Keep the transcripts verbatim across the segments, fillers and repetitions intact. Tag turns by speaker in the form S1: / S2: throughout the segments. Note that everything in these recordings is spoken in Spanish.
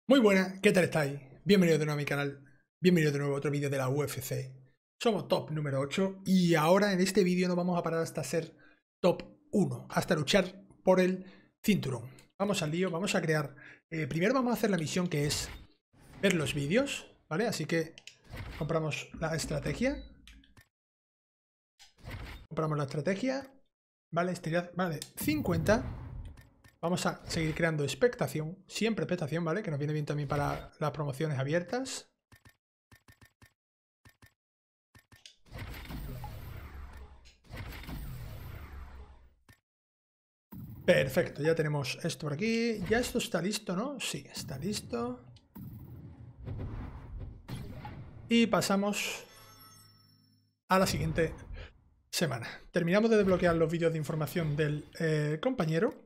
S1: Muy buenas, ¿qué tal estáis? Bienvenidos de nuevo a mi canal, bienvenidos de nuevo a otro vídeo de la U F C. Somos top número ocho y ahora en este vídeo nos vamos a parar hasta ser top uno, hasta luchar por el cinturón. Vamos al lío, vamos a crear... Eh, primero vamos a hacer la misión que es ver los vídeos, ¿vale? Así que compramos la estrategia. Compramos la estrategia, ¿vale? Estirar, vale, cincuenta. Vamos a seguir creando expectación, siempre expectación, ¿vale? Que nos viene bien también para las promociones abiertas. Perfecto, ya tenemos esto por aquí. Ya esto está listo, ¿no? Sí, está listo. Y pasamos a la siguiente semana. Terminamos de desbloquear los vídeos de información del eh, compañero.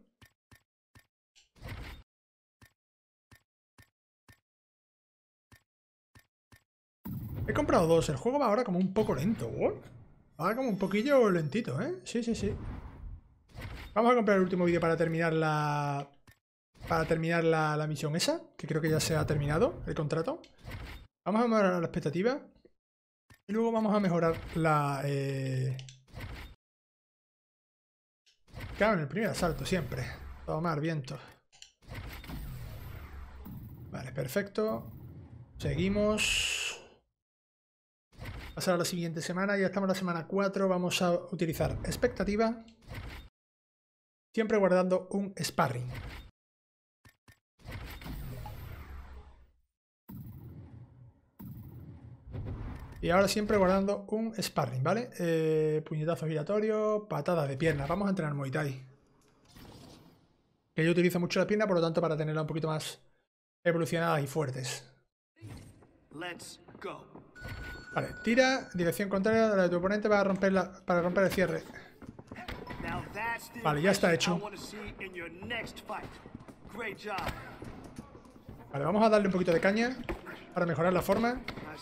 S1: He comprado dos. El juego va ahora como un poco lento. ¿What? Va como un poquillo lentito, ¿eh? Sí, sí, sí. Vamos a comprar el último vídeo para terminar la... Para terminar la, la misión esa. Que creo que ya se ha terminado el contrato. Vamos a mejorar la expectativa. Y luego vamos a mejorar la... Eh... Claro, en el primer asalto siempre. Tomar viento. Vale, perfecto. Seguimos. Pasar a la siguiente semana. Ya estamos en la semana cuatro. Vamos a utilizar expectativa. Siempre guardando un sparring. Y ahora siempre guardando un sparring, ¿vale? Eh, puñetazo giratorio, patada de pierna. Vamos a entrenar Muay Thai. Que yo utilizo mucho la pierna, por lo tanto, para tenerla un poquito más evolucionadas y fuertes. Vale, tira, dirección contraria a la de tu oponente para romper, la, para romper el cierre. Vale, ya está hecho. Vale, vamos a darle un poquito de caña para mejorar la forma.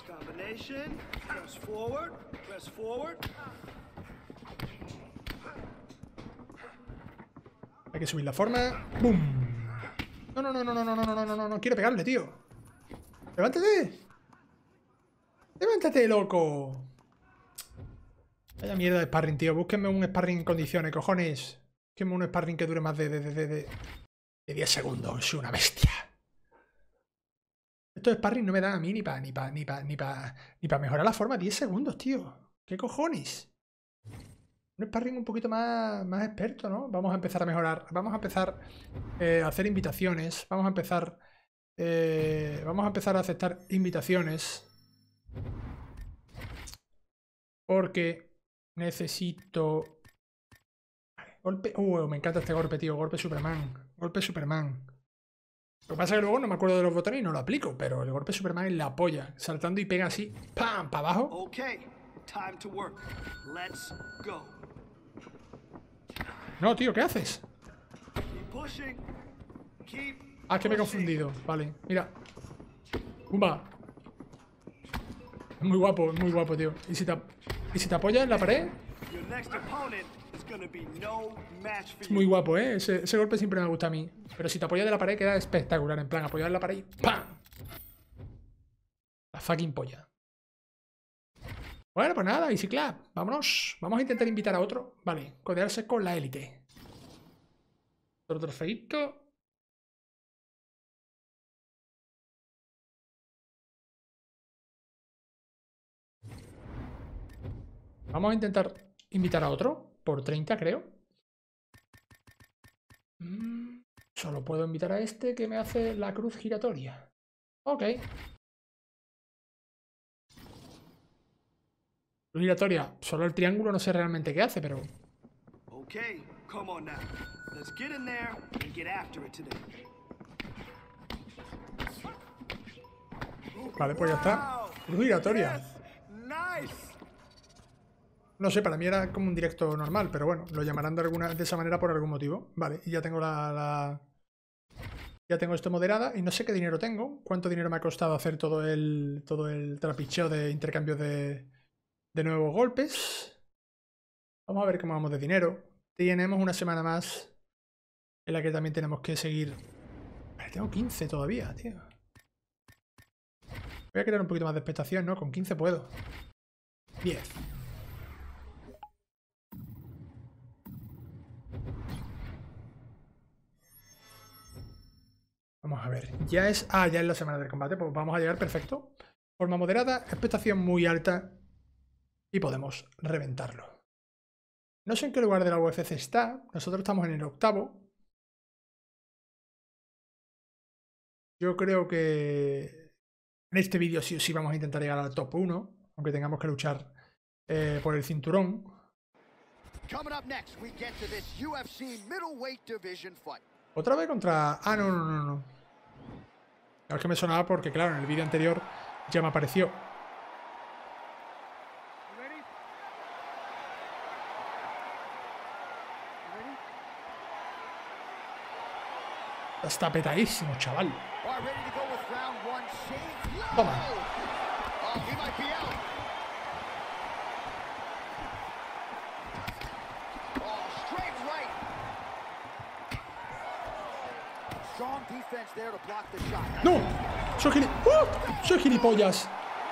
S1: Hay que subir la forma. ¡Bum! No, no, no, no, no, no, no, no, no, no, no quiero pegarle, tío. ¡Levántate! ¡Levántate, loco! Vaya mierda de sparring, tío. Búsquenme un sparring en condiciones, cojones. Búsquenme un sparring que dure más de, de, de, de, de diez segundos. Soy una bestia. Estos sparring no me dan a mí ni para ni pa, ni pa, ni pa, ni pa mejorar la forma. diez segundos, tío. ¿Qué cojones? Un sparring un poquito más, más experto, ¿no? Vamos a empezar a mejorar. Vamos a empezar eh, a hacer invitaciones. Vamos a empezar... Eh, vamos a empezar a aceptar invitaciones. Porque necesito... Golpe... Uh, me encanta este golpe, tío. Golpe Superman. Golpe Superman. Lo que pasa es que luego no me acuerdo de los botones y no lo aplico, pero el golpe Superman es la polla. Saltando y pega así, ¡pam! Para abajo. Okay, time to work. Let's go. No, tío, ¿qué haces? Ah, que me he confundido. Vale, mira. ¡Pumba! Muy guapo, muy guapo, tío. ¿Y si te, ¿y si te apoyas en la pared? Es muy guapo, ¿eh? Ese, ese golpe siempre me gusta a mí. Pero si te apoyas de la pared queda espectacular. En plan, apoyar en la pared y ¡pam! La fucking polla. Bueno, pues nada, Easy Clap. Vámonos. Vamos a intentar invitar a otro. Vale, codearse con la élite. Otro trofeito. Vamos a intentar invitar a otro. Por treinta, creo. Mm, solo puedo invitar a este que me hace la cruz giratoria. Ok. Cruz giratoria. Solo el triángulo no sé realmente qué hace, pero... Ok, come on now. Let's get in there and get after it today. Vale, pues ya está. Cruz giratoria. No sé, para mí era como un directo normal, pero bueno, lo llamarán de, alguna, de esa manera por algún motivo. Vale, y ya tengo la, la... Ya tengo esto moderada y no sé qué dinero tengo. ¿Cuánto dinero me ha costado hacer todo el, todo el trapicheo de intercambio de, de nuevos golpes? Vamos a ver cómo vamos de dinero. Tenemos una semana más en la que también tenemos que seguir... Vale, tengo quince todavía, tío. Voy a crear un poquito más de expectación, ¿no? Con quince puedo. diez. Vamos a ver. Ya es... Ah, ya es la semana del combate. Pues vamos a llegar perfecto. Forma moderada, expectación muy alta. Y podemos reventarlo. No sé en qué lugar de la U F C está. Nosotros estamos en el octavo. Yo creo que en este vídeo sí o sí vamos a intentar llegar al top uno. Aunque tengamos que luchar eh, por el cinturón. Otra vez contra... Ah, no, no, no, no. Es que me sonaba porque, claro, en el vídeo anterior ya me apareció. Está petadísimo, chaval. Toma. ¡No! ¡Soy, gili ¡Uh! ¡Soy gilipollas!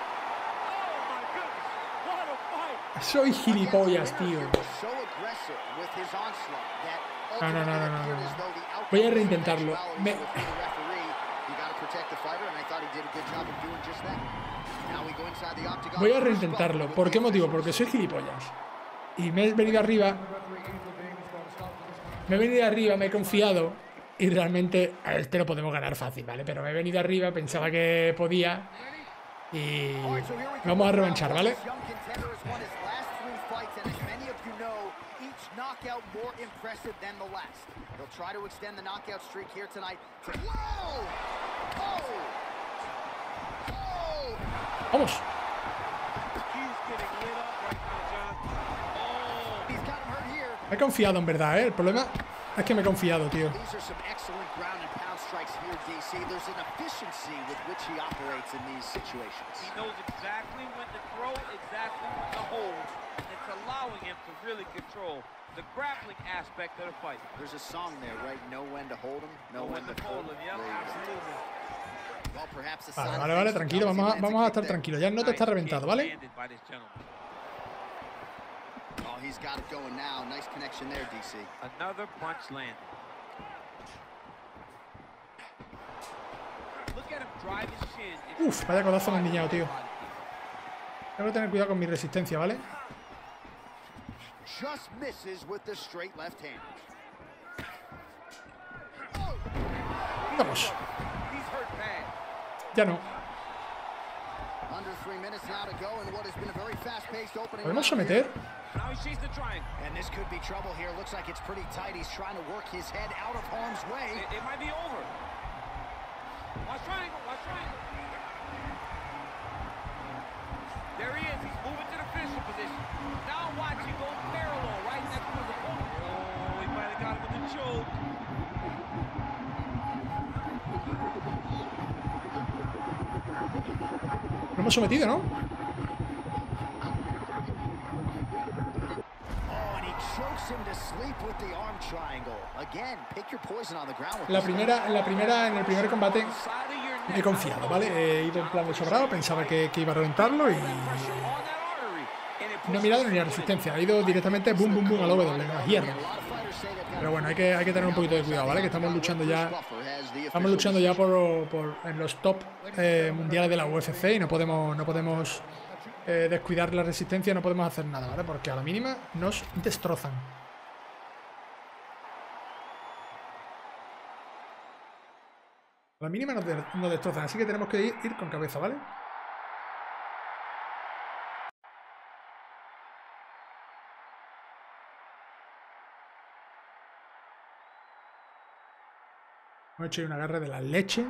S1: ¡Soy gilipollas, tío! No, no, no, no, no, no. Voy a reintentarlo. Me... Voy a reintentarlo. ¿Por qué motivo? Porque soy gilipollas. Y me he venido arriba. Me he venido arriba, me he confiado. Y realmente este lo podemos ganar fácil, ¿vale? Pero me he venido arriba, pensaba que podía. Y vamos a revanchar, ¿vale? ¡Vamos! Me he confiado, en verdad, ¿eh? El problema es que me he confiado, tío. Vale, vale, vale, tranquilo, vamos a, vamos a estar tranquilos. Ya el noto está reventado, ¿vale? Uf, vaya codazo me han niñado, tío. Tengo que tener cuidado con mi resistencia, ¿vale? Vamos. Ya no. ¿Podemos someter? Lo hemos sometido, ¿no? La primera, la primera, en el primer combate he confiado, ¿vale? He ido en plan de sobrado, pensaba que, que iba a reventarlo y no he mirado ni la resistencia, he ido directamente boom, boom, boom a W, a hierro. Pero bueno, hay que, hay que tener un poquito de cuidado, ¿vale? Que estamos luchando ya, estamos luchando ya por, por en los top eh, mundiales de la U F C y no podemos, no podemos eh, descuidar la resistencia, no podemos hacer nada, ¿vale? Porque a la mínima nos destrozan. A la mínima nos, de, nos destrozan, así que tenemos que ir, ir con cabeza, ¿vale? Hemos hecho ahí un agarre de la leche.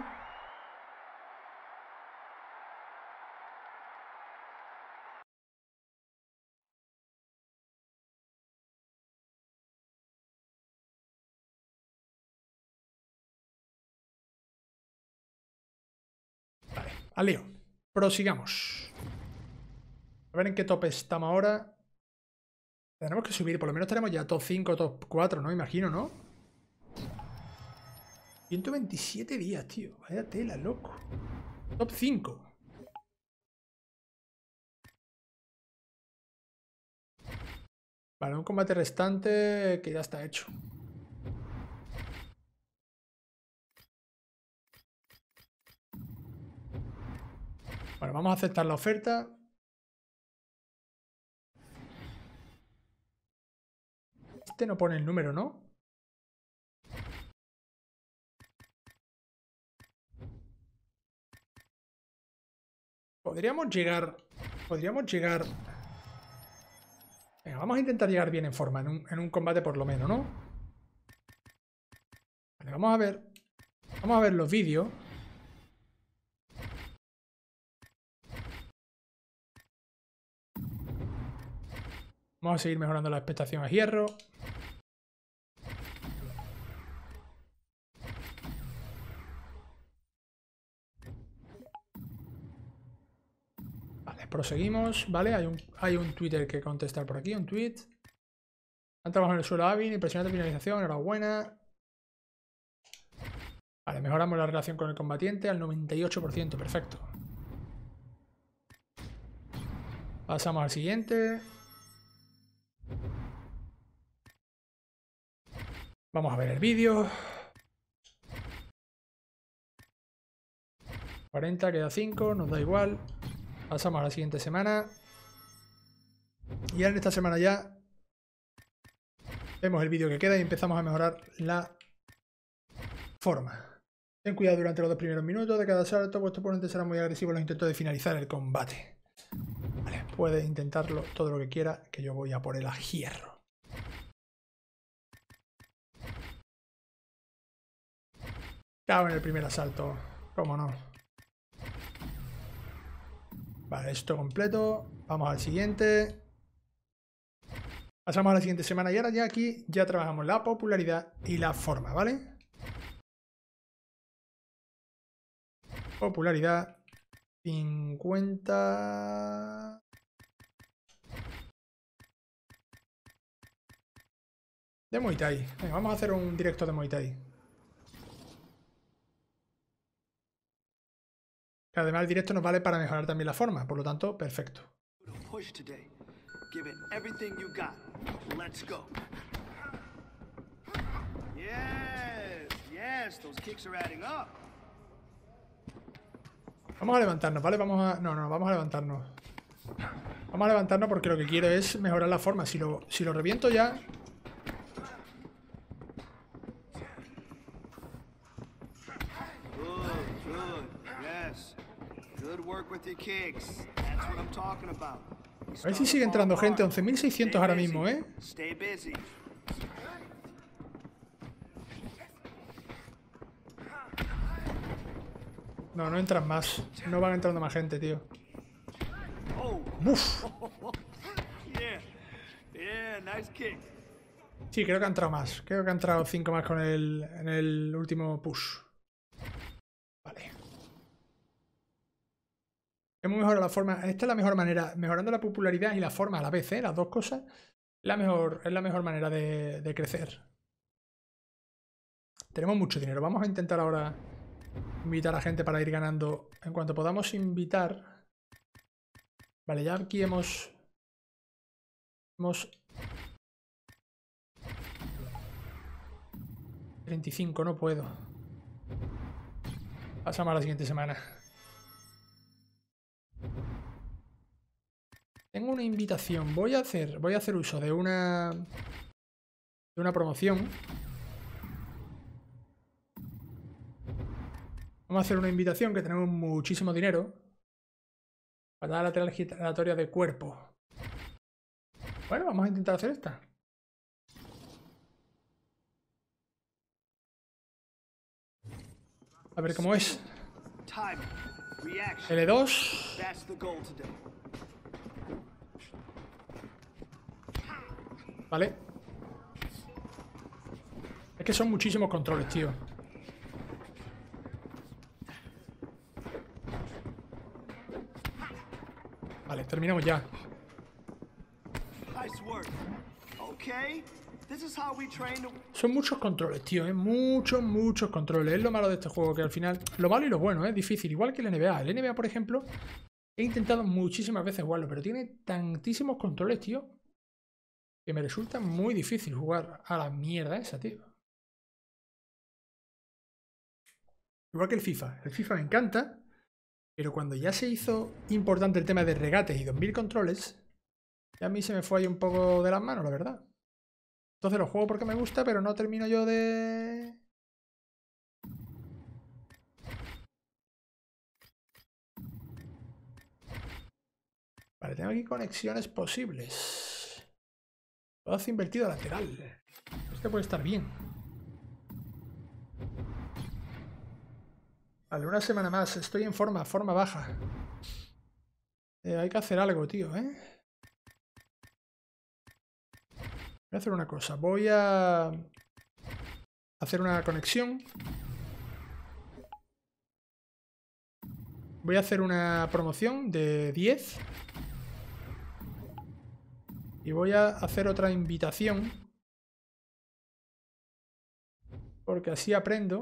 S1: Vale, al lío. Prosigamos. A ver en qué top estamos ahora. Tenemos que subir, por lo menos tenemos ya top cinco, top cuatro, ¿no? Imagino, ¿no? ciento veintisiete días, tío. Vaya tela, loco. Top cinco. Vale, un combate restante que ya está hecho. Bueno, vamos a aceptar la oferta. Este no pone el número, ¿no? Podríamos llegar... Podríamos llegar... Venga, vamos a intentar llegar bien en forma, en un, en un combate por lo menos, ¿no? Vale, vamos a ver... Vamos a ver los vídeos. Vamos a seguir mejorando la expectación a hierro. Vale, proseguimos. Vale, hay un, hay un Twitter que contestar por aquí, un tweet. Han trabajado en el suelo hábil, impresionante finalización, enhorabuena. Vale, mejoramos la relación con el combatiente al noventa y ocho por ciento, perfecto. Pasamos al siguiente. Vamos a ver el vídeo. cuarenta, queda cinco, nos da igual. Pasamos a la siguiente semana. Y ahora en esta semana ya vemos el vídeo que queda y empezamos a mejorar la forma. Ten cuidado durante los dos primeros minutos de cada asalto. Vuestro oponente será muy agresivo en los intentos de finalizar el combate. Vale, puede intentarlo todo lo que quiera, que yo voy a por el a hierro. Cago en el primer asalto. ¿Cómo no? Vale, esto completo. Vamos al siguiente. Pasamos a la siguiente semana y ahora ya aquí ya trabajamos la popularidad y la forma, ¿vale? Popularidad cincuenta. De Muay Thai. Venga, vamos a hacer un directo de Muay Thai. Que además el directo nos vale para mejorar también la forma, por lo tanto, perfecto. Vamos a levantarnos, ¿vale? Vamos a... No, no, vamos a levantarnos. Vamos a levantarnos porque lo que quiero es mejorar la forma. Si lo, si lo reviento ya... A ver si sigue entrando gente. once mil seiscientos ahora mismo, ¿eh? No, no entran más. No van entrando más gente, tío. ¡Uf! Sí, creo que ha entrado más. Creo que ha entrado cinco más con el, en el último push. Vale. Hemos mejorado la forma. Esta es la mejor manera. Mejorando la popularidad y la forma a la vez, ¿eh? Las dos cosas. La mejor, es la mejor manera de, de crecer. Tenemos mucho dinero. Vamos a intentar ahora invitar a gente para ir ganando. En cuanto podamos invitar. Vale, ya aquí hemos... Hemos... treinta y cinco, no puedo. Pasamos a la siguiente semana. Tengo una invitación. Voy a hacer, voy a hacer uso de una de una promoción. Vamos a hacer una invitación que tenemos muchísimo dinero para la lateral giratoria de cuerpo. Bueno, vamos a intentar hacer esta. A ver cómo es. L dos. Vale. Es que son muchísimos controles, tío. Vale, terminamos ya. Son muchos controles, tío, ¿eh? Muchos, muchos controles. Es lo malo de este juego, que al final... Lo malo y lo bueno, es difícil. Igual que el N B A. El N B A, por ejemplo, he intentado muchísimas veces jugarlo, pero tiene tantísimos controles, tío, Que me resulta muy difícil jugar a la mierda esa, tío. Igual que el FIFA. El FIFA me encanta, pero cuando ya se hizo importante el tema de regates y dos mil controles, ya a mí se me fue ahí un poco de las manos, la verdad. Entonces lo juego porque me gusta, pero no termino yo de... Vale, tengo aquí conexiones posibles. Todo hace invertido lateral. Este puede estar bien. Vale, una semana más. Estoy en forma, forma baja. Eh, hay que hacer algo, tío, ¿eh? Voy a hacer una cosa. Voy a hacer una conexión. Voy a hacer una promoción de diez. Y voy a hacer otra invitación. Porque así aprendo.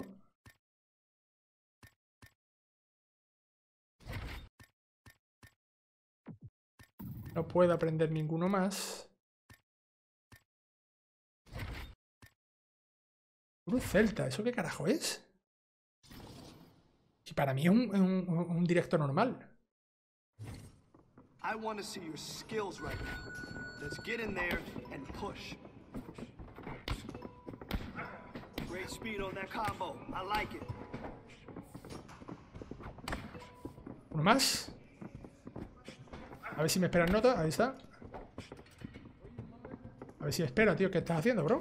S1: No puedo aprender ninguno más. Cruz Celta, ¿eso qué carajo es? Si para mí es un, un, un directo normal.
S2: I want to see your skills right now. Let's get in there and push. Great speed on that combo. I like it.
S1: Uno más. A ver si me esperan nota. Ahí está. A ver si me espera, tío. ¿Qué estás haciendo, bro?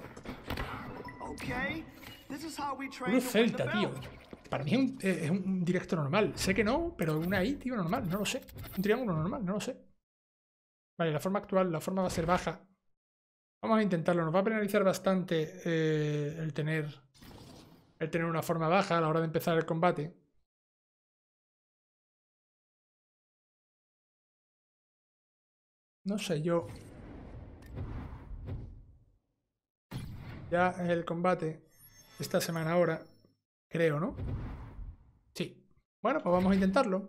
S1: Cruz Celta, tío. Para mí es un, es un directo normal. Sé que no, pero una I, tío, normal. No lo sé. Un triángulo normal, no lo sé. Vale, la forma actual, la forma va a ser baja. Vamos a intentarlo. Nos va a penalizar bastante eh, el tener el tener una forma baja a la hora de empezar el combate. No sé, yo... Ya el combate esta semana ahora, creo, ¿no? Sí. Bueno, pues vamos a intentarlo.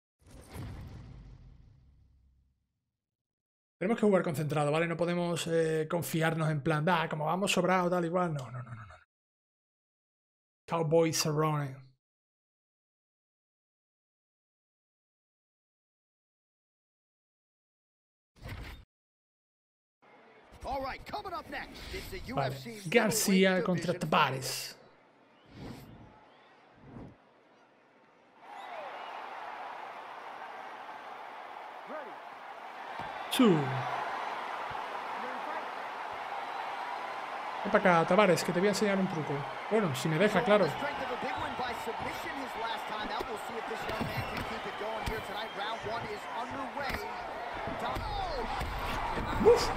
S1: Tenemos que jugar concentrado, ¿vale? No podemos eh, confiarnos en plan, ah, como vamos sobrado, tal, igual. No, no, no, no. no. Cowboy Cerrone. Vale. García contra Tavares. Two. Ven para acá, Tavares, que te voy a enseñar un truco. Bueno, si me deja, claro. Uf.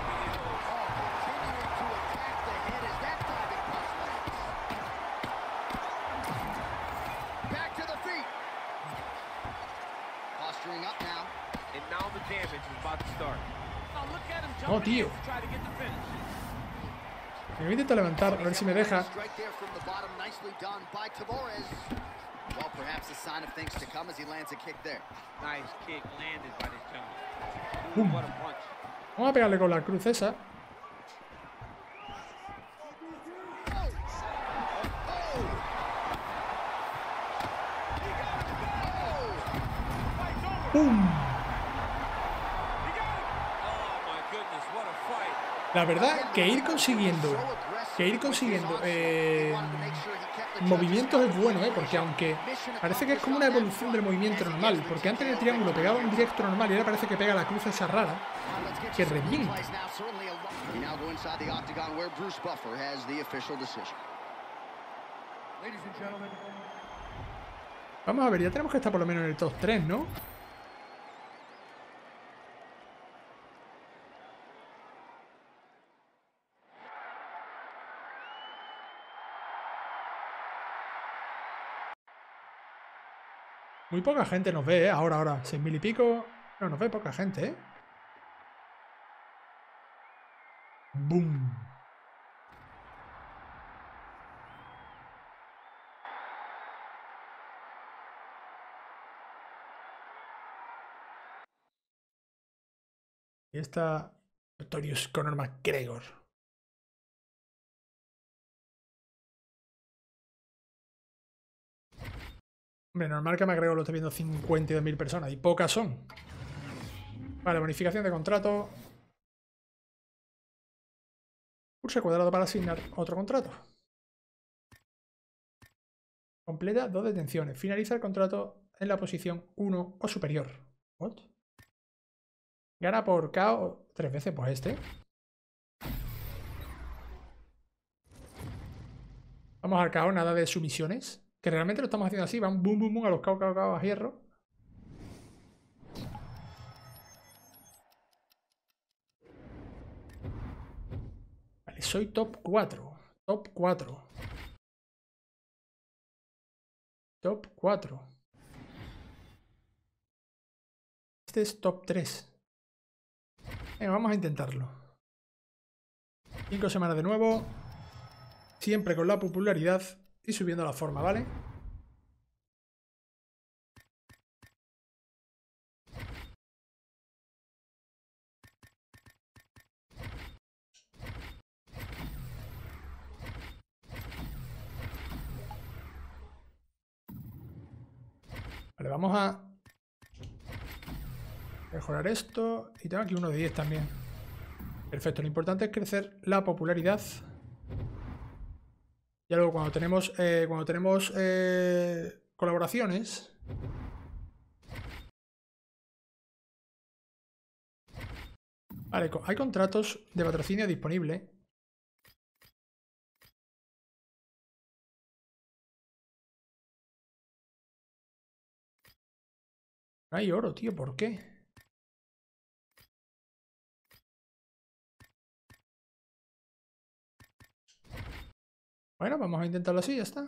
S1: No, tío. Me voy a intentar levantar, a ver si me deja. Boom. Vamos a pegarle con la cruz esa. ¡Pum! La verdad que ir consiguiendo que ir consiguiendo eh, movimientos es bueno, ¿eh? Porque aunque parece que es como una evolución del movimiento normal, porque antes en el triángulo pegaba un directo normal y ahora parece que pega la cruz esa rara que revienta. Vamos a ver, ya tenemos que estar por lo menos en el top tres, ¿no? Muy poca gente nos ve, ¿eh? Ahora, ahora. Seis mil y pico. No, nos ve poca gente, ¿eh? ¡Boom! Y esta... Notorious Conor McGregor. Hombre, normal que me agrego lo estoy viendo cincuenta y dos mil personas. Y pocas son. Vale, bonificación de contrato. Pulse cuadrado para asignar otro contrato. Completa dos detenciones. Finaliza el contrato en la posición uno o superior. ¿What? Gana por K O tres veces, pues este. Vamos al K O, nada de sumisiones. Que realmente lo estamos haciendo así. Van boom, boom, boom a los K O, K O, K O a hierro. Vale, soy top cuatro. Top cuatro. Top cuatro. Este es top tres. Venga, vamos a intentarlo. Cinco semanas de nuevo. Siempre con la popularidad y subiendo la forma, ¿vale? Vale, vamos a mejorar esto. Y tengo aquí uno de diez también. Perfecto, lo importante es crecer la popularidad. Y luego cuando tenemos, eh, cuando tenemos eh, colaboraciones... Vale, hay contratos de patrocinio disponibles. No hay oro, tío, ¿por qué? Bueno, vamos a intentarlo así, ya está.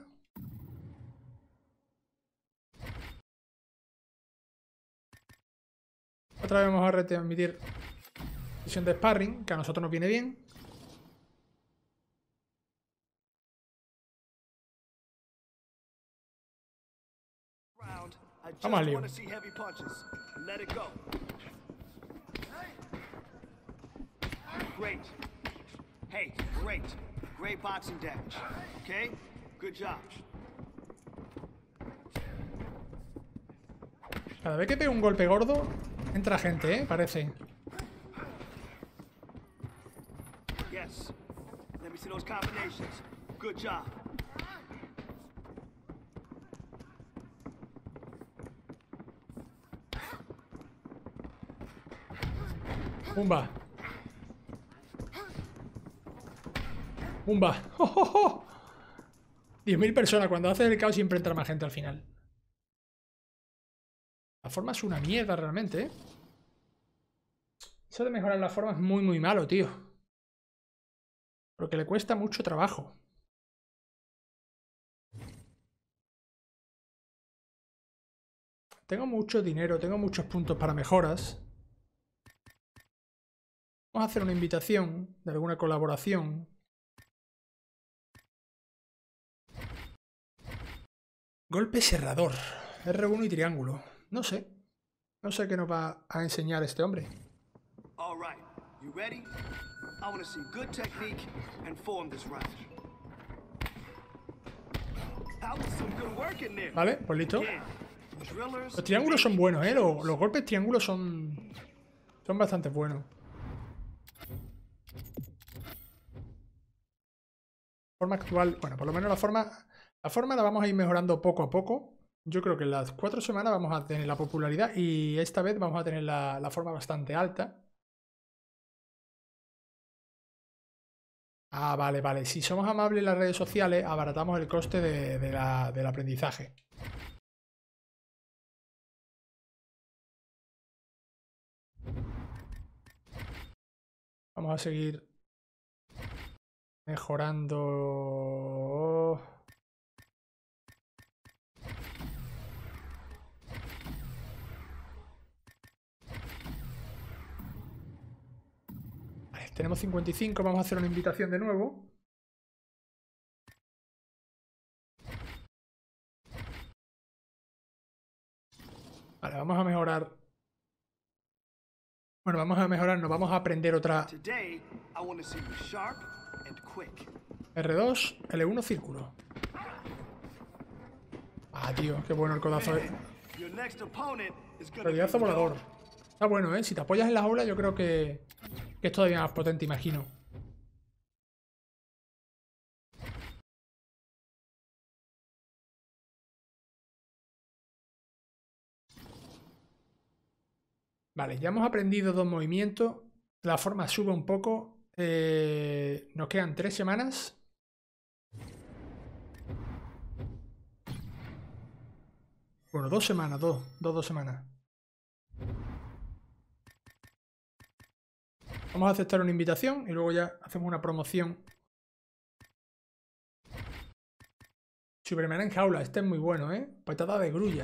S1: Otra vez vamos a retransmitir sesión de sparring, que a nosotros nos viene bien. Vamos al lío.
S2: Great. Hey, great. Great boxing damage. Okay? Good job.
S1: Cada vez que pego un golpe gordo, entra gente, ¿eh? Parece.
S2: Yes. Let me see those combinations. Good job.
S1: Pumba. Pumba. ¡Oh, oh, oh! diez mil personas. Cuando haces el caos siempre entra más gente al final. La forma es una mierda realmente, ¿eh? Eso de mejorar la forma es muy, muy malo, tío. Porque le cuesta mucho trabajo. Tengo mucho dinero, tengo muchos puntos para mejoras. Vamos a hacer una invitación de alguna colaboración. Golpe cerrador. R uno y triángulo. No sé. No sé qué nos va a enseñar este hombre.
S2: All right. You ready? I want to see good technique and form this round. That was some good work in there.
S1: Vale, pues listo. Los triángulos son buenos, ¿eh? Los, los golpes triángulos son... Son bastante buenos. Forma actual... Bueno, por lo menos la forma... La forma la vamos a ir mejorando poco a poco. Yo creo que en las cuatro semanas vamos a tener la popularidad y esta vez vamos a tener la, la forma bastante alta. Ah, vale, vale. Si somos amables en las redes sociales, abaratamos el coste de, de la, del aprendizaje. Vamos a seguir mejorando. Vale, tenemos cincuenta y cinco. Vamos a hacer una invitación de nuevo. Vale, vamos a mejorar. Bueno, vamos a mejorar, nos vamos a aprender otra. R dos, L uno, círculo. Ah, tío, qué bueno el codazo.
S2: Man, your next opponent is gonna be
S1: Rodillazo volador.
S2: no-
S1: Está bueno, ¿eh? Si te apoyas en la jaula, yo creo que, que es todavía más potente, imagino. Vale, ya hemos aprendido dos movimientos. La forma sube un poco. Eh, nos quedan tres semanas. Bueno, dos semanas, dos, dos, dos semanas. Vamos a aceptar una invitación y luego ya hacemos una promoción. Superman en jaula, este es muy bueno, ¿eh? Patada de grulla.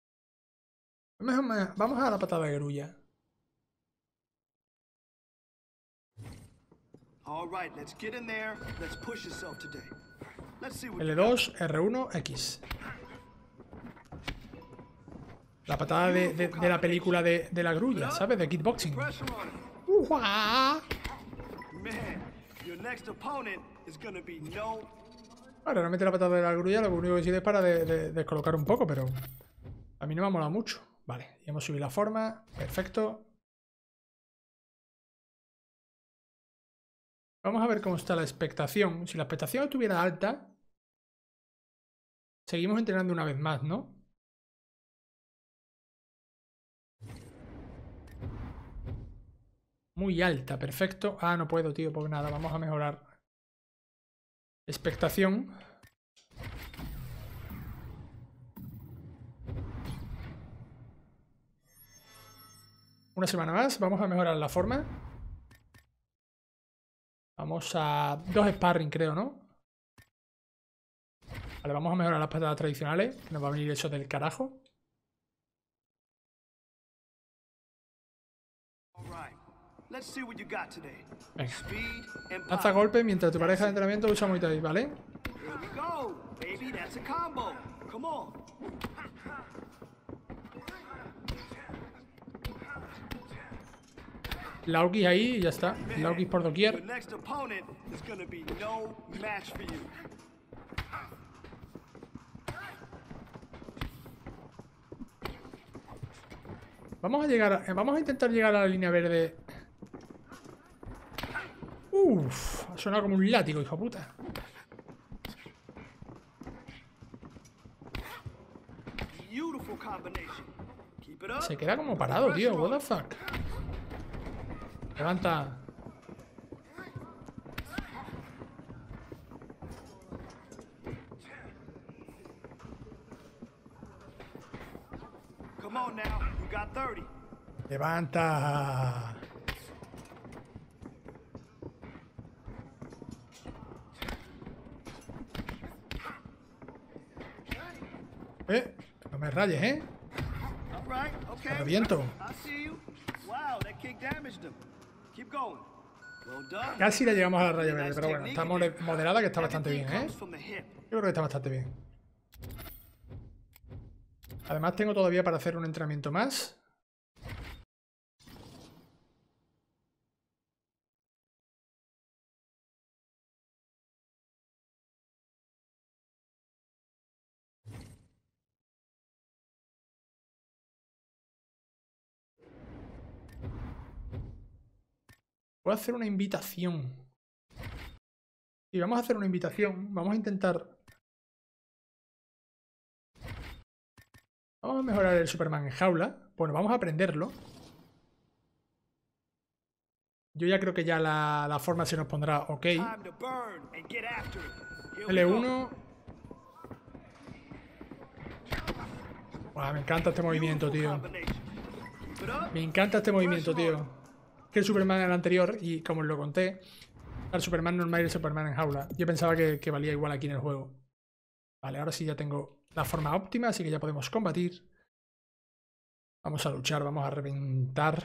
S1: Vamos a la patada de grulla. L dos, R uno, X. La patada de, de, de la película de, de la grulla, ¿sabes? De kickboxing. ¡Uah! Bueno, realmente la patada de la grulla lo único que sirve es para de, de, descolocar un poco, pero a mí no me ha molado mucho. Vale, y hemos subido la forma. Perfecto. Vamos a ver cómo está la expectación. Si la expectación estuviera alta, seguimos entrenando una vez más, ¿no? Muy alta, perfecto. Ah, no puedo, tío, porque nada, vamos a mejorar. Expectación. Una semana más, vamos a mejorar la forma. Vamos a dos sparring, creo, ¿no? Vale, vamos a mejorar las patadas tradicionales, que nos va a venir eso del carajo. Venga. Lanza golpe mientras tu pareja de entrenamiento usa Muay Thai, ¿vale? Laukis ahí y ya está. Laukis por doquier. Vamos a llegar a, vamos a intentar llegar a la línea verde. Uff, ha sonado como un látigo, hijo puta. Se queda como parado, tío. What the fuck. Levanta. Levanta. Eh, no me rayes, ¿eh? Te reviento. Casi le llegamos a la raya verde, pero bueno, está moderada, que está bastante bien, ¿eh? Yo creo que está bastante bien. Además tengo todavía para hacer un entrenamiento más. Voy a hacer una invitación. Y vamos a hacer una invitación. Vamos a intentar... Vamos a mejorar el Superman en jaula. Bueno, vamos a aprenderlo. Yo ya creo que ya la, la forma se nos pondrá ok. L uno. Wow, me encanta este movimiento, tío. Me encanta este movimiento, tío. Que el Superman en el anterior, y como os lo conté, el Superman normal y el Superman en jaula. Yo pensaba que, que valía igual aquí en el juego. Vale, ahora sí ya tengo la forma óptima, así que ya podemos combatir. Vamos a luchar, vamos a reventar.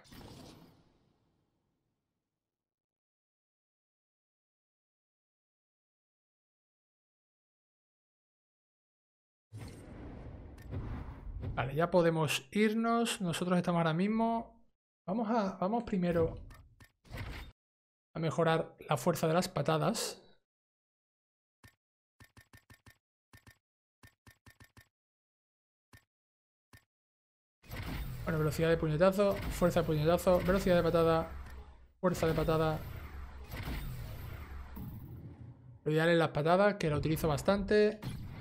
S1: Vale, ya podemos irnos. Nosotros estamos ahora mismo... Vamos a, vamos primero a mejorar la fuerza de las patadas. Bueno, velocidad de puñetazo, fuerza de puñetazo, velocidad de patada, fuerza de patada. Lo ideal es las patadas, que la utilizo bastante.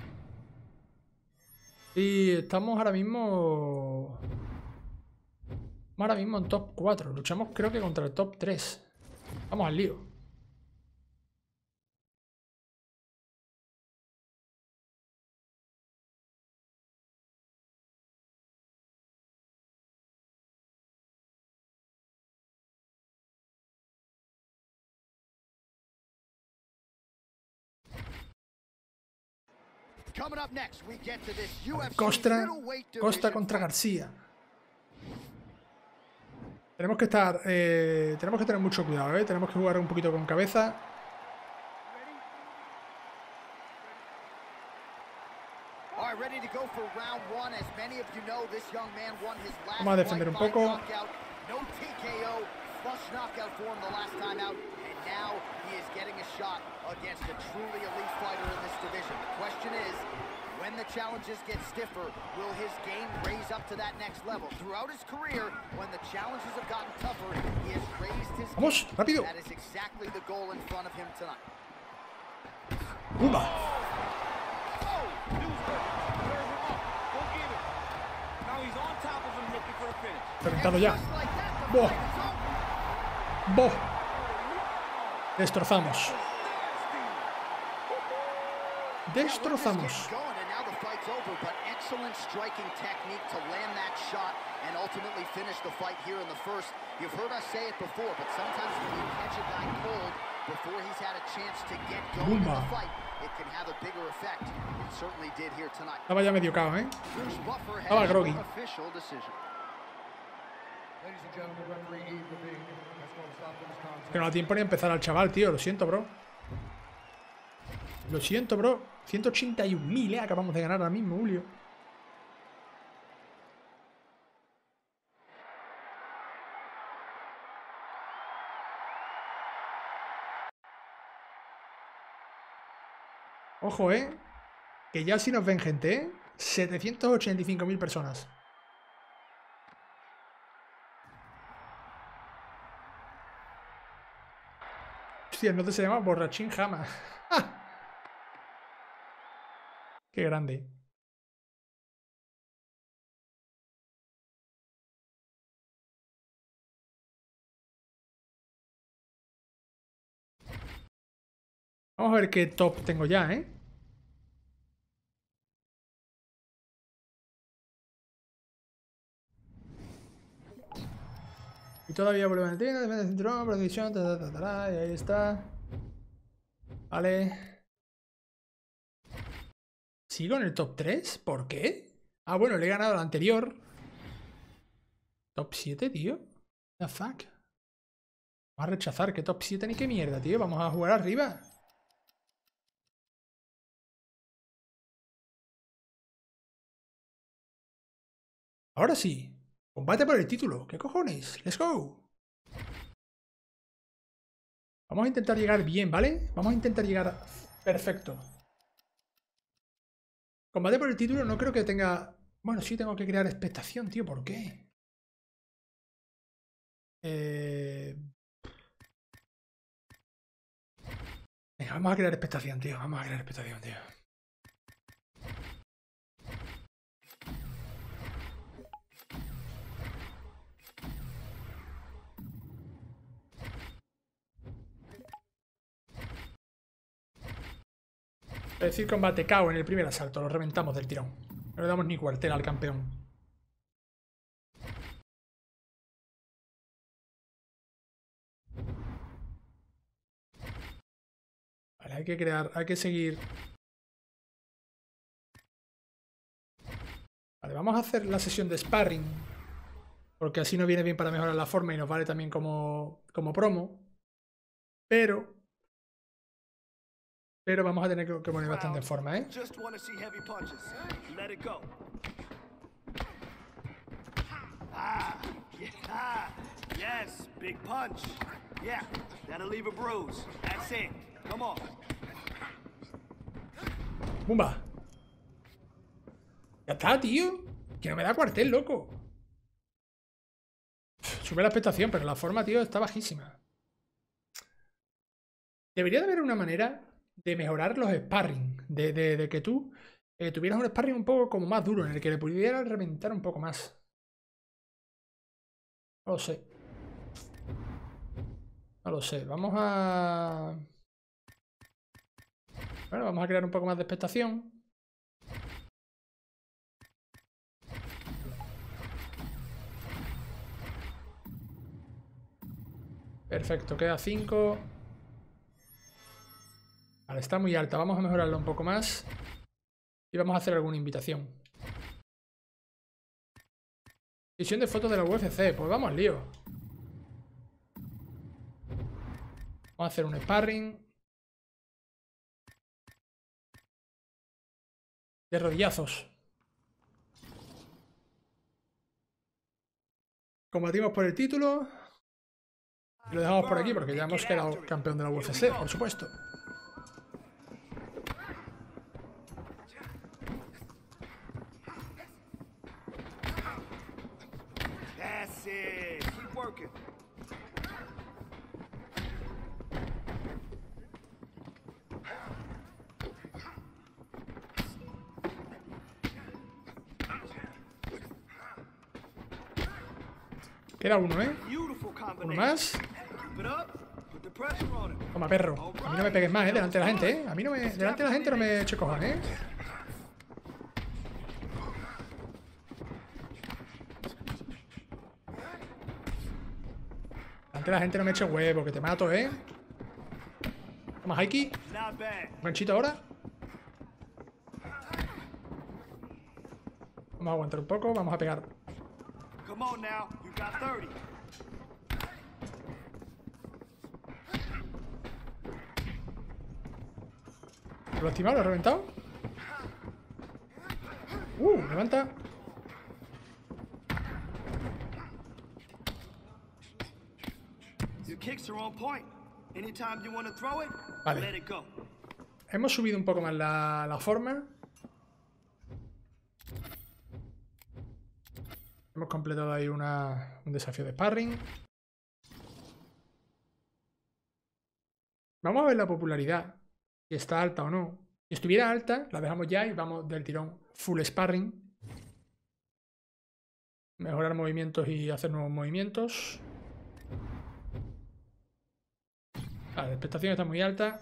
S1: Y estamos ahora mismo... Ahora mismo en top cuatro. Luchamos creo que contra el top tres. Vamos al lío. Costa, Costa contra García. Tenemos que estar... Eh, tenemos que tener mucho cuidado, ¿eh? Tenemos que jugar un poquito con cabeza. Vamos a defender un poco.
S3: When the challenges get stiffer, will his game raise up to that next level? Throughout his career, when the challenges have gotten tougher, he has raised his game.
S1: Vamos, rápido.
S3: That is exactly the goal in front of him tonight.
S1: ¡Bumba! Reventado ya. ¡Boh! ¡Boh! Destrozamos. Destrozamos.
S3: Over, but excellent striking technique to land that shot and ultimately finish the fight here in the first. You've heard us say it before, but sometimes when you catch a guy cold before he's had a chance to get going in the fight, it can have a bigger effect. It certainly did here tonight.
S1: Estaba ya medio cao, ¿eh? Estaba groggy. Que no da tiempo ni a empezar al chaval, tío. Lo siento, bro. Lo siento, bro. ciento ochenta y un mil, ¿eh? Acabamos de ganar ahora mismo, Julio. Ojo, ¿eh? Que ya sí nos ven gente, ¿eh? setecientos ochenta y cinco mil personas. Hostia, el note se llama Borrachín Jama. Qué grande. Vamos a ver qué top tengo ya, ¿eh? Y todavía vuelve a meter, defensa de cinturón, precisión, ta, ta, ta, ta, y ahí está. Vale. ¿Sigo en el top tres? ¿Por qué? Ah, bueno, le he ganado al anterior. Top siete, tío. The fuck. Vamos a rechazar. ¿Qué top siete ni qué mierda, tío? Vamos a jugar arriba. Ahora sí. Combate por el título. ¿Qué cojones? Let's go. Vamos a intentar llegar bien, ¿vale? Vamos a intentar llegar perfecto. Combate por el título no creo que tenga... Bueno, sí tengo que crear expectación, tío. ¿Por qué? Eh... Venga, vamos a crear expectación, tío. Vamos a crear expectación, tío. Es decir, combate K O en el primer asalto. Lo reventamos del tirón. No le damos ni cuartel al campeón. Vale, hay que crear, hay que seguir. Vale, vamos a hacer la sesión de sparring. Porque así nos viene bien para mejorar la forma y nos vale también como, como promo. Pero... Pero vamos a tener que, que poner bastante en forma, ¿eh?
S2: Ah, yeah, yes, big punch. Yeah, that'll leave a bruise. That's it. Come on.
S1: ¡Bumba! Ya está, tío. Que no me da cuartel, loco. Sube la expectación, pero la forma, tío, está bajísima. Debería de haber una manera de mejorar los sparring. De, de, de que tú eh, tuvieras un sparring un poco como más duro, en el que le pudieras reventar un poco más. No lo sé. No lo sé. Vamos a... Bueno, vamos a crear un poco más de expectación. Perfecto, queda cinco. Vale, está muy alta. Vamos a mejorarla un poco más. Y vamos a hacer alguna invitación. Sesión de fotos de la U F C. Pues vamos al lío. Vamos a hacer un sparring. De rodillazos. Combatimos por el título. Y lo dejamos por aquí porque ya hemos quedado campeón de la U F C, por supuesto. Queda uno, ¿eh? Uno más. Toma, perro. A mí no me pegues más, ¿eh? Delante de la gente, ¿eh? A mí no me... Delante de la gente no me eche cojones, ¿eh? Delante de la gente no me eche huevo, que te mato, ¿eh? Toma, Haiki. Un ganchito ahora. Vamos a aguantar un poco, vamos a pegar. ¿Lo he activado? ¿Lo he reventado? Uh, levanta. Vale. Hemos subido un poco más la, la forma. Hemos completado ahí una, un desafío de sparring. Vamos a ver la popularidad. Si está alta o no. Si estuviera alta, la dejamos ya y vamos del tirón full sparring. Mejorar movimientos y hacer nuevos movimientos. Vale, la expectación está muy alta.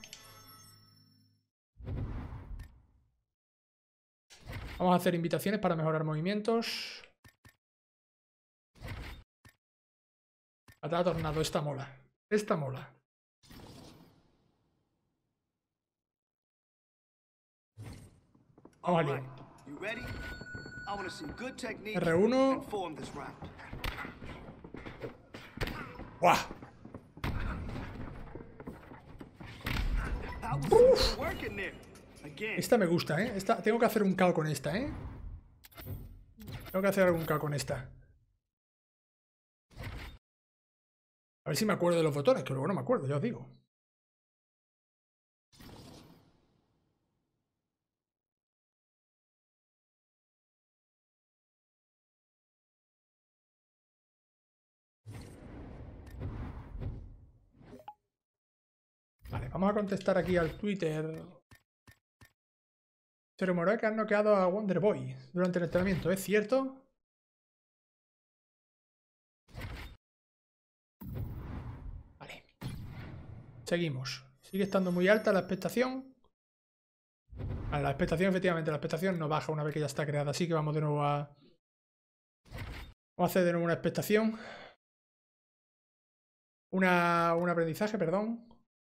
S1: Vamos a hacer invitaciones para mejorar movimientos. Patada tornado, esta mola. Esta mola. Vamos al lío. R uno. ¡Buah! Uf. Esta me gusta, ¿eh? Esta, tengo que hacer un K O con esta, ¿eh? Tengo que hacer algún K O con esta. A ver si me acuerdo de los botones, que luego no me acuerdo, ya os digo. Vale, vamos a contestar aquí al Twitter. Se rumoró que han noqueado a Wonder Boy durante el entrenamiento, ¿es cierto? Vale. Seguimos. Sigue estando muy alta la expectación. Vale, la expectación, efectivamente, la expectación no baja una vez que ya está creada, así que vamos de nuevo a... Vamos a hacer de nuevo una expectación. Una, un aprendizaje, perdón.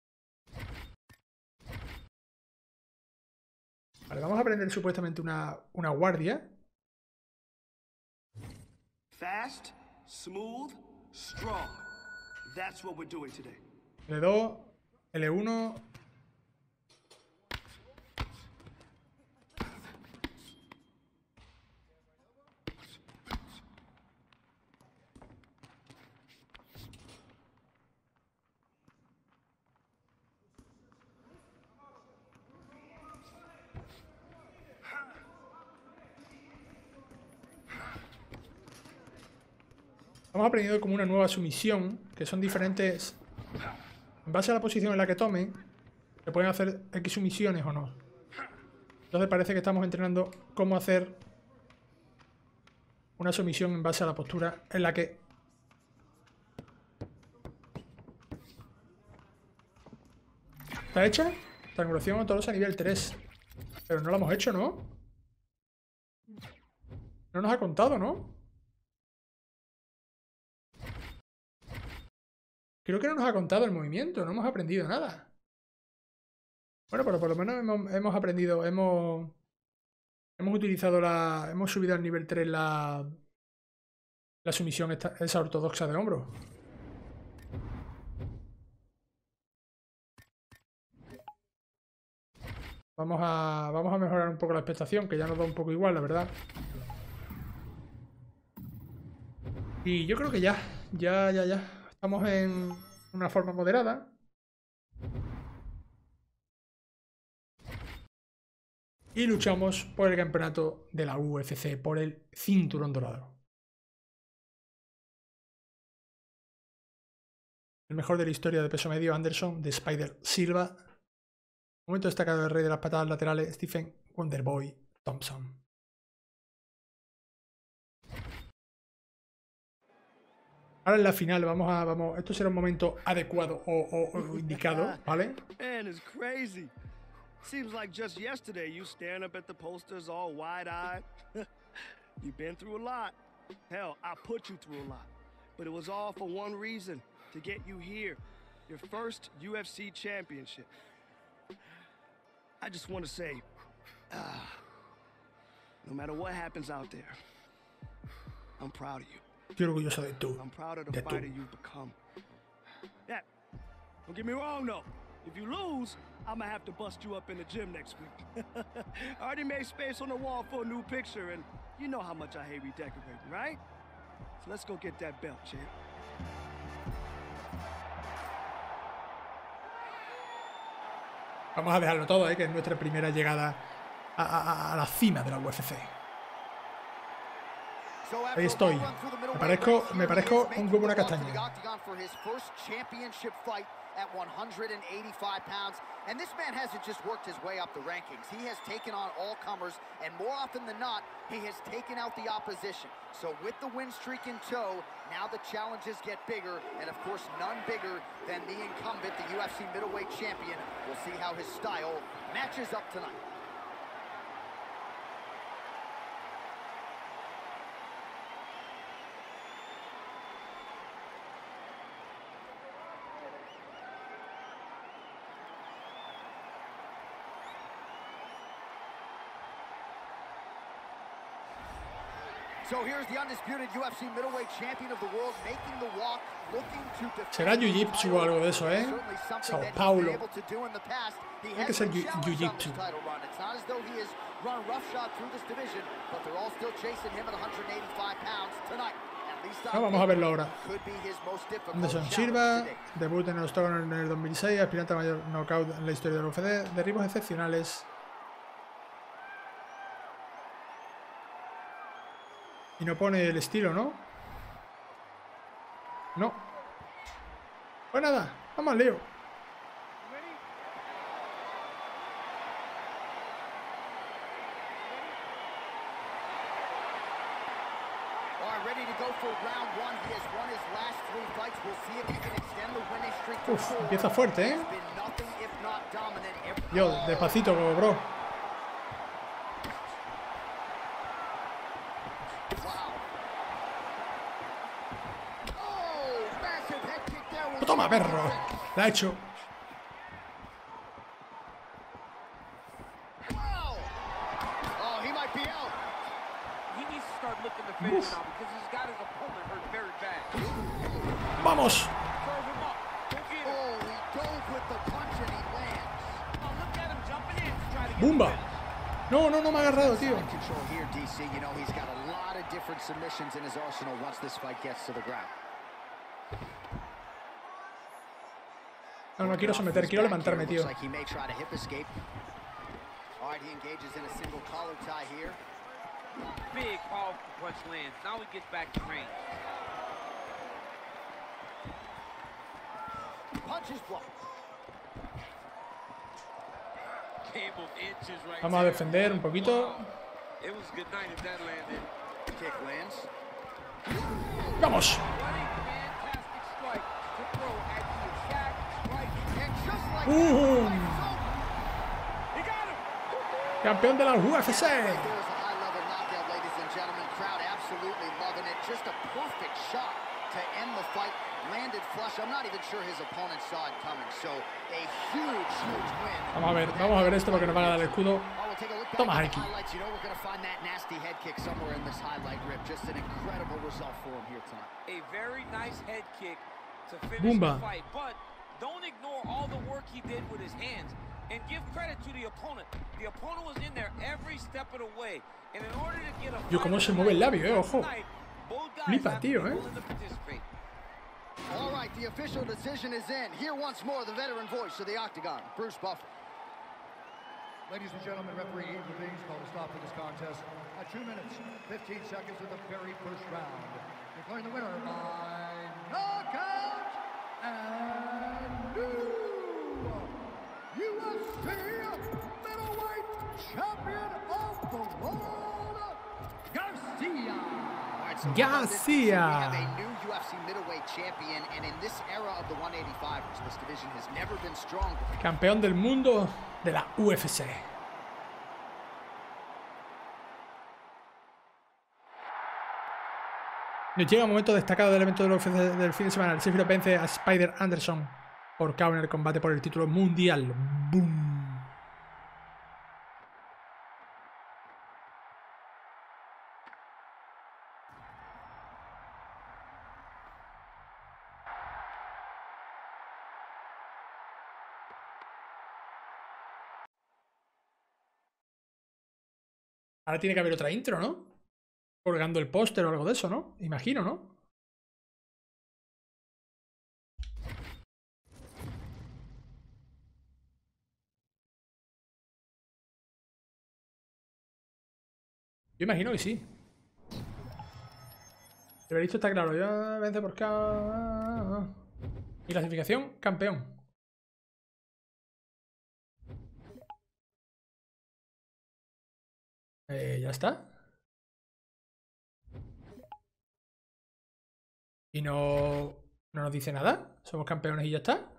S1: Vale, vamos a aprender supuestamente una, una guardia.
S2: Fast, smooth, strong. That's what we're doing today.
S1: L dos, L uno. hemos aprendido como una nueva sumisión, que son diferentes... En base a la posición en la que tomen, se pueden hacer X sumisiones o no. Entonces parece que estamos entrenando cómo hacer una sumisión en base a la postura en la que... ¿Está hecha? Triangulación autorosa nivel tres. Pero no lo hemos hecho, ¿no? No nos ha contado, ¿no? Creo que no nos ha contado el movimiento, no hemos aprendido nada. Bueno, pero por lo menos hemos, hemos aprendido, hemos... Hemos utilizado la... Hemos subido al nivel tres la... La sumisión esta, esa ortodoxa de hombro. Vamos a, vamos a mejorar un poco la expectación, que ya nos da un poco igual, la verdad. Y yo creo que ya, ya, ya, ya. Estamos en una forma moderada. Y luchamos por el campeonato de la U F C, por el cinturón dorado. El mejor de la historia de peso medio, Anderson, de Spider Silva. Momento destacado del rey de las patadas laterales, Stephen Wonderboy Thompson. Ahora en la final vamos a... Vamos, esto será un momento adecuado o, o, o indicado, ¿vale?
S2: Man, it's crazy. Seems like just yesterday you staring up at the posters all wide-eyed. You've been through a lot. Hell, I put you through a lot. But it was all for one reason, to get you here. Your first U F C championship. I just want to say, uh, no matter what happens out there, I'm proud of you.
S1: Estoy orgulloso de tú.
S2: I'm proud of the
S1: De tú.
S2: fighter you've become. Yeah, don't get me wrong though. If you lose, I'm gonna have to bust you up in the gym next week. I already made space on the wall for a new picture, and you know how much I hate redecorating, right? So let's go get that belt, champ.
S1: Vamos a dejarlo todo, ¿eh? Que es nuestra primera llegada a, a, a la cima de la U F C. Ahí estoy. Me parezco, me parezco un huevo una castaña.
S3: At one hundred eighty-five pounds, and this man hasn't just worked his way up the rankings. He has taken on all comers, and more often than not, he has taken out the opposition. So with the win streak in tow, now the challenges get bigger, and of course none bigger than the incumbent, the U F C middleweight champion. We'll see how his style matches up tonight. So here's the undisputed U F C middleweight champion of the world making the walk, looking to defend.
S1: Será jiu-jitsu o algo de eso, ¿eh? Sao Paulo. Tiene que ser jiu-jitsu.
S3: It's not as though he has run roughshod through this division, but they're all still chasing him at one hundred eighty-five pounds tonight.
S1: Ah, vamos a verlo ahora. Anderson Silva, debut en el octógono en el dos mil seis, aspirante a mayor knockout en la historia de la U F C, derribos excepcionales. Y no pone el estilo, ¿no? No. Pues nada, vamos al lío. Uf, empieza fuerte, ¿eh? Yo, despacito, bro. Toma, perro. La ha hecho. Uf. Vamos. Bumba. No, no, no me ha agarrado, tío. No, no quiero someter, quiero levantarme, tío. Vamos a defender un poquito. ¡Vamos! Uh, campeón de la U F C. Vamos a ver, vamos a ver esto porque nos van a dar el escudo. Toma aquí. Bumba.
S4: Don't ignore all the work he did with his hands and give credit to the opponent. The opponent was in there every step of the way. And in order to get a
S1: Yo, cómo se mueve el labio, eh, ojo. Flipa, tío, eh.
S3: All right, the official decision is in. Here once more, the veteran voice of the Octagon, Bruce Buffer.
S5: Ladies and gentlemen, referee Ian Levine called a stop to this contest at two minutes, fifteen seconds of the very first round. Declaring the winner by knockout and new U F C middleweight champion of the world, Garcia.
S1: Garcia.
S3: We have a new U F C middleweight champion, and in this era of the one eighty-fivers, this division has never been stronger.
S1: Campeón del mundo de la U F C. Nos llega un momento destacado del evento del U F C del fin de semana. El Sheffield vence a Spider Anderson por K O en el combate por el título mundial. ¡Boom! Ahora tiene que haber otra intro, ¿no? Colgando el póster o algo de eso, ¿no? Imagino, ¿no? Yo imagino que sí. El veredicto está claro. Ya vence por cada... Y clasificación, campeón. Eh, ya está. Y no, no nos dice nada. Somos campeones y ya está.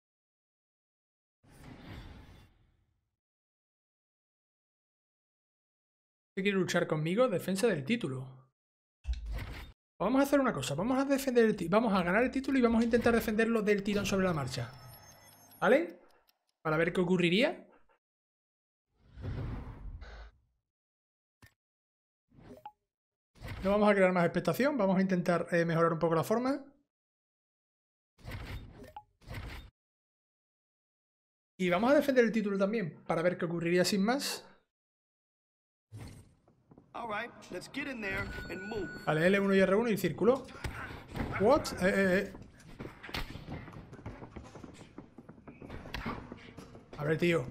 S1: ¿Qué quiere luchar conmigo? Defensa del título. Vamos a hacer una cosa. Vamos a defender el título. Vamos a ganar el título y vamos a intentar defenderlo del tirón sobre la marcha. ¿Vale? Para ver qué ocurriría. No vamos a crear más expectación, vamos a intentar eh, mejorar un poco la forma. Y vamos a defender el título también, para ver qué ocurriría sin más. Vale, L uno y R uno y círculo. What? Eh, eh, eh. A ver, tío.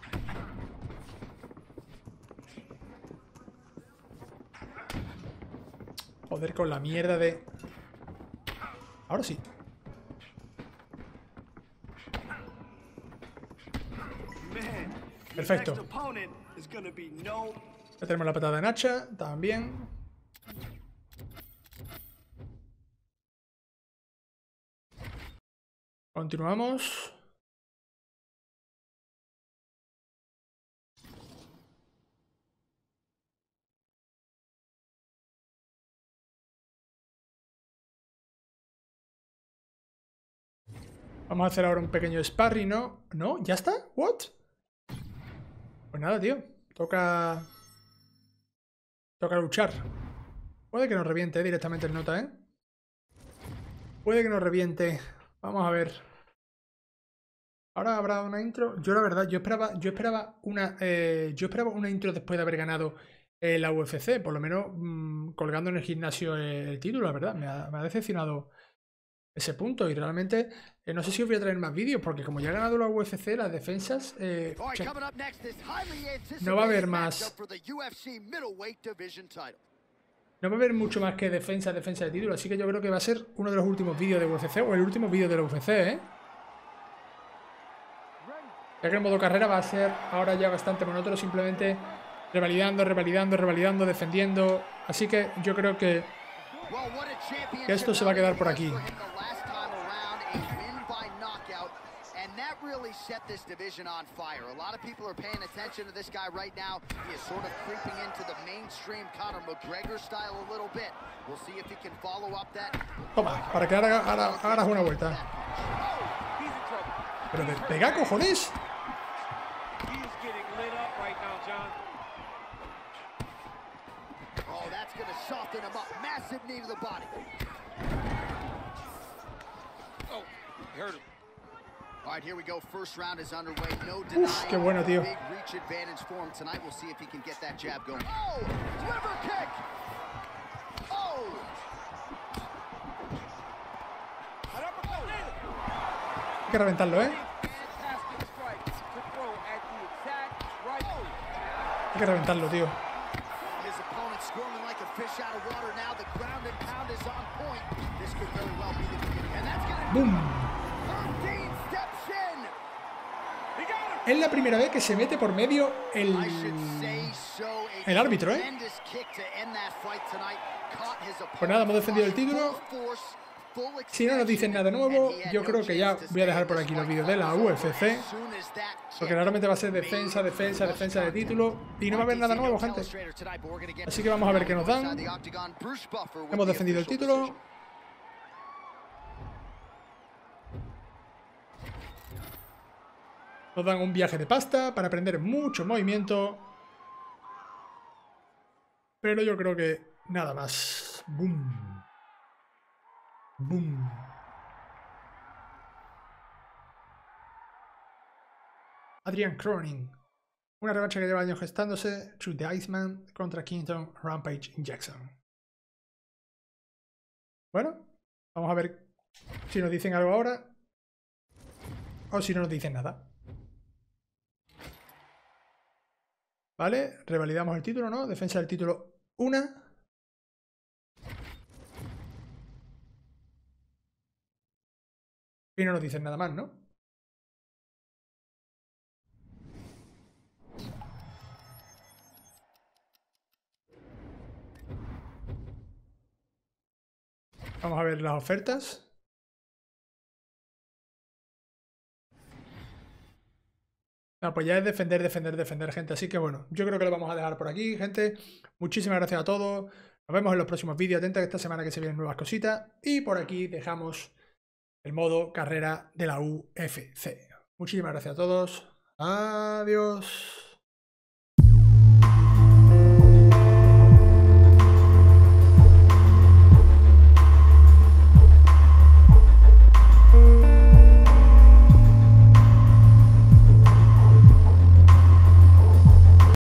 S1: Joder, con la mierda de... Ahora sí. Perfecto. Ya tenemos la patada en hacha, también. Continuamos. Vamos a hacer ahora un pequeño sparring, ¿no? ¿No? ¿Ya está? ¿What? Pues nada, tío. Toca... Toca luchar. Puede que nos reviente directamente el nota, ¿eh? Puede que nos reviente. Vamos a ver. Ahora habrá una intro. Yo la verdad, yo esperaba, yo esperaba una... Eh, yo esperaba una intro después de haber ganado eh, la U F C. Por lo menos mmm, colgando en el gimnasio el, el título, la verdad. Me ha, me ha decepcionado ese punto y realmente eh, no sé si os voy a traer más vídeos porque como ya he ganado la U F C, las defensas eh, no va a haber más, no va a haber mucho más que defensa, defensa de título, así que yo creo que va a ser uno de los últimos vídeos de U F C o el último vídeo de la U F C, ¿eh? Ya que el modo carrera va a ser ahora ya bastante monótono, simplemente revalidando, revalidando, revalidando, defendiendo. Así que yo creo que, que esto se va a quedar por aquí.
S3: Really set this division on fire. A lot of people are paying attention to this guy right now. He is sort of creeping into the mainstream Conor McGregor style a little bit. We'll see if he can follow up that.
S1: Toma, para que haga, haga, hagas una vuelta. Pero de pega, cojones.
S3: Oh, that's going to soften him up. Massive knee to the body.
S4: Oh, hurt him.
S3: All right, here we go. First round is underway. No denying.
S1: Uf, qué bueno, tío.
S3: Big reach advantage for him tonight. We'll see if he can get that jab going. Oh, liver kick. Oh.
S1: Hay que reventarlo, ¿eh? Hay que reventarlo, tío.
S3: His opponent squirming like a fish out of water now. The ground and pound is on point. This could very well be the beginning. And that's going to
S1: ¡Bum! Es la primera vez que se mete por medio el, el árbitro, ¿eh? Pues nada, hemos defendido el título. Si no nos dicen nada nuevo, yo creo que ya voy a dejar por aquí los vídeos de la U F C. Porque normalmente va a ser defensa, defensa, defensa de título. Y no va a haber nada nuevo, gente. Así que vamos a ver qué nos dan. Hemos defendido el título. Nos dan un viaje de pasta para aprender mucho movimiento. Pero yo creo que nada más. Boom. Boom. Adrian Cronin. Una revancha que lleva años gestándose. Through the Iceman contra Kingston Rampage in Jackson. Bueno, vamos a ver si nos dicen algo ahora. O si no nos dicen nada. Vale, revalidamos el título, ¿no? Defensa del título una. Y no nos dicen nada más, ¿no? Vamos a ver las ofertas. No, pues ya es defender, defender, defender, gente. Así que bueno, yo creo que lo vamos a dejar por aquí, gente. Muchísimas gracias a todos. Nos vemos en los próximos vídeos. Atenta que esta semana que se vienen nuevas cositas. Y por aquí dejamos el modo carrera de la U F C. Muchísimas gracias a todos. Adiós.